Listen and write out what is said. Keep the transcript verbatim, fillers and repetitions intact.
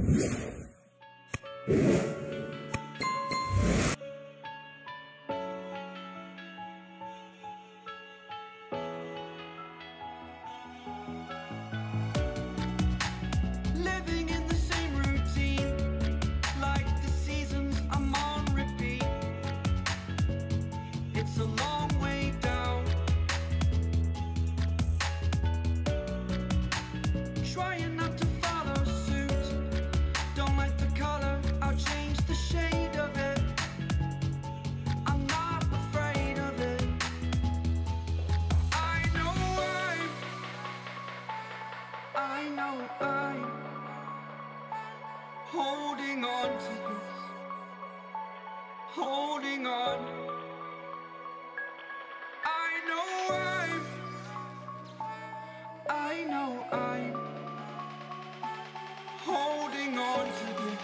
Living in the same routine, like the seasons I'm on repeat. It's a long way down. Trying not to follow suit. Don't like the color, I'll change the shade of it. I'm not afraid of it. I know I'm I know I'm holding on to this, holding on. I know I'm I know I'm holding on to this.